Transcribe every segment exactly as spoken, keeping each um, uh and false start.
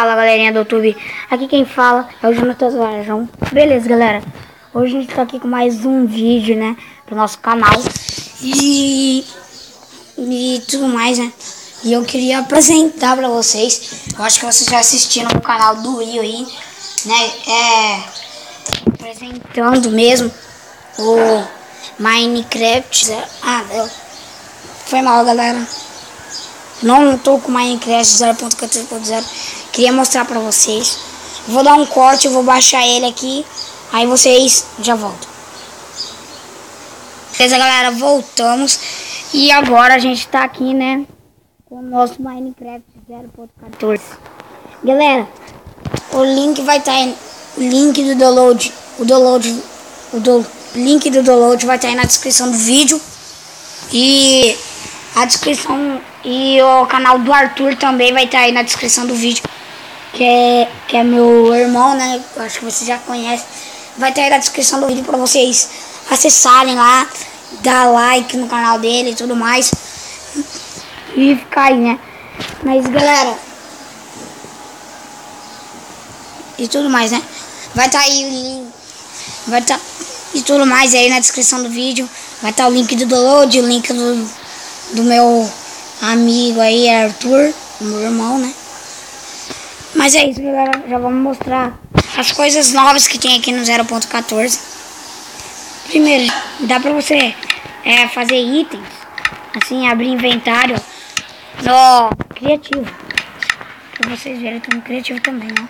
Fala, galerinha do YouTube, aqui quem fala é o Jonathan Varjão. Beleza, galera, hoje a gente tá aqui com mais um vídeo, né, pro nosso canal e, e tudo mais, né. E eu queria apresentar pra vocês, eu acho que vocês já assistiram no canal do Rio aí, né, é, apresentando mesmo o Minecraft. Ah, deu. Foi mal, galera. Não tô com Minecraft zero ponto quatorze ponto zero. Queria mostrar pra vocês. Vou dar um corte, eu vou baixar ele aqui. Aí vocês já voltam. Beleza, galera, voltamos. E agora a gente tá aqui, né, com o nosso Minecraft zero ponto quatorze. Galera, o link vai estar tá o link do download. O download. O do, link do download vai estar tá aí na descrição do vídeo. E a descrição e o canal do Arthur também vai estar tá aí na descrição do vídeo, que é, que é meu irmão, né? Eu acho que você já conhece. Vai estar tá aí na descrição do vídeo para vocês acessarem lá, dar like no canal dele e tudo mais. E ficar aí, né? Mas galera, e tudo mais, né? Vai estar tá aí o link, vai estar tá, e tudo mais aí na descrição do vídeo. Vai estar tá o link do download, o link do, do meu amigo aí, Arthur, meu irmão, né? Mas é isso, galera. Já vamos mostrar as coisas novas que tem aqui no zero ponto quatorze. Primeiro, dá pra você é, fazer itens, assim, abrir inventário no criativo. Pra vocês verem, tem no criativo também, ó.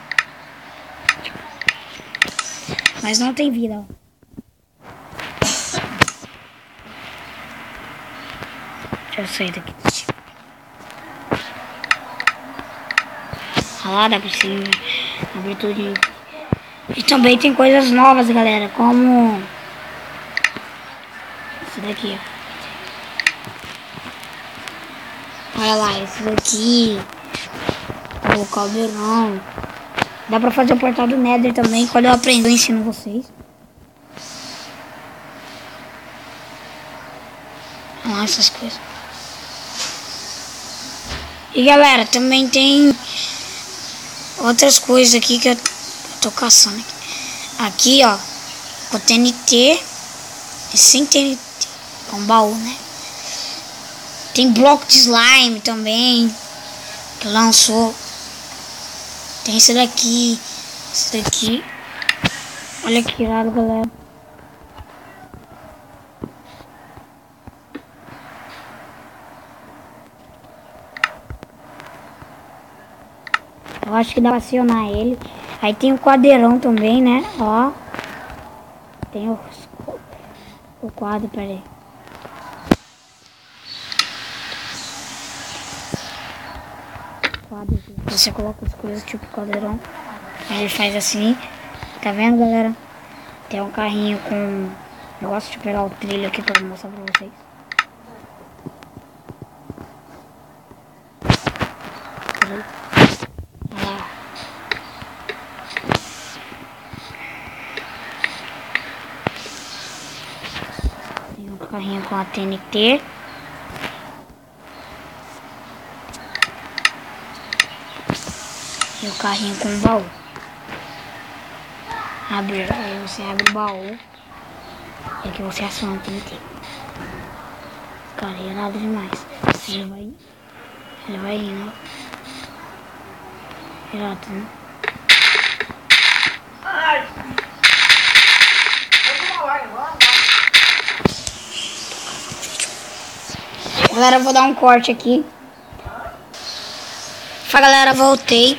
Mas não tem vida, ó. Deixa eu sair daqui. Olha lá, dá pra você abrir tudo. E também tem coisas novas, galera, como esse daqui, ó. Olha lá, esse daqui, o caldeirão. Dá pra fazer o portal do Nether também. Quando eu aprendo, eu ensino vocês. Olha lá, essas coisas. E galera, também tem outras coisas aqui que eu tô caçando aqui. Aqui, ó, com T N T e sem T N T, com baú, né? Tem bloco de slime também, que lançou. Tem esse daqui, esse daqui. Olha que irado, galera. Eu acho que dá pra acionar ele. Aí tem o quadrão também, né? Ó. Tem o, o quadro, peraí. Quadro. Você coloca as coisas tipo quadrão. Aí ele faz assim. Tá vendo, galera? Tem um carrinho com... Eu gosto de pegar o trilho aqui pra mostrar pra vocês. Peraí. Carrinho com a T N T. E o carrinho com o baú. Abre, aí você abre o baú. E aqui você aciona o T N T. Cara, é nada demais. Ele vai. Ele vai indo. Direto, né? Galera, eu vou dar um corte aqui. Fala, galera, voltei.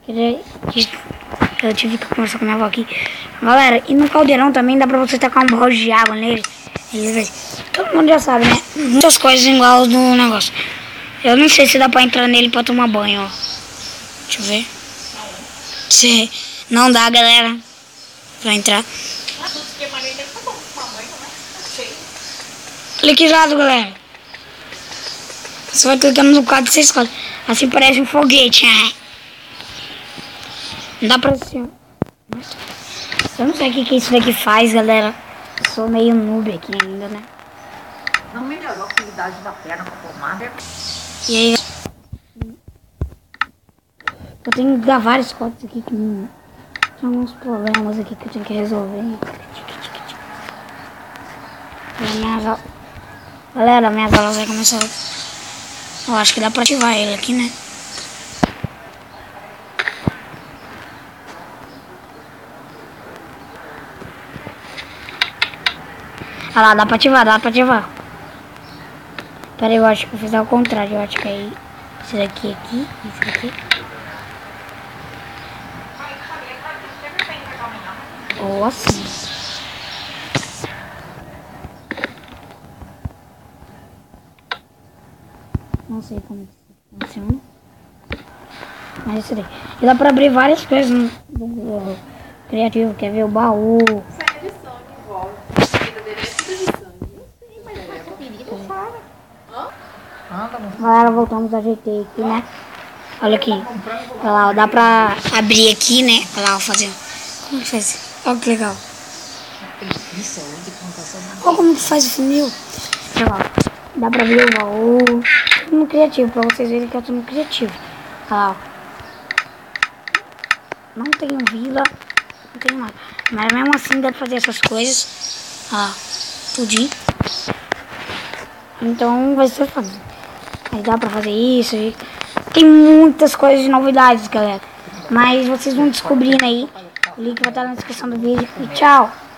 Eu tive que conversar com a minha avó aqui. Galera, e no caldeirão também dá pra você tacar um balde de água nele. Todo mundo já sabe, né? Muitas coisas igual do negócio. Eu não sei se dá pra entrar nele pra tomar banho, ó. Deixa eu ver. Se não dá, galera, pra entrar. Olha que lado, galera. Você vai clicando no quadro e você escolhe. Assim parece um foguete. Não dá pra assim. Eu não sei o que, que isso daqui faz, galera. Eu sou meio noob aqui ainda, né? Não melhorou a atividade da perna com a pomada. E aí, Eu tenho que dar vários cortes aqui que tem alguns problemas aqui que eu tenho que resolver. Minhas aulas... Galera, minhas aulas vai começar. Eu acho que dá pra ativar ele aqui, né? Ah lá, dá pra ativar, dá pra ativar. Pera aí, eu acho que eu fiz ao contrário. Eu acho que aí... Esse daqui aqui, esse daqui. Ou assim. Não sei como isso funciona. Mas isso daí. E dá pra abrir várias coisas no, no criativo. Quer ver o baú? Isso é de sangue, vó. A vida dele é tudo de sangue. Mas faz essa ferida, fala. Hã? Ah, tá bom. Galera, voltamos, ajeitei aqui, né? Olha aqui. Olha lá, ó, dá pra abrir aqui, né? Olha lá, vou fazer. Como que faz? Olha que legal. Isso, eu de plantação. Olha como que faz o funil. Olha lá. Dá pra abrir o baú. Tudo no criativo, pra vocês verem que eu tô no criativo. Olha lá, ó. Não tem vila, não tem nada. Mas mesmo assim dá pra fazer essas coisas. Olha lá, tudinho. Então vai ser fácil. Aí dá pra fazer isso. E tem muitas coisas de novidades, galera. Mas vocês vão descobrindo aí. O link vai estar na descrição do vídeo. E tchau!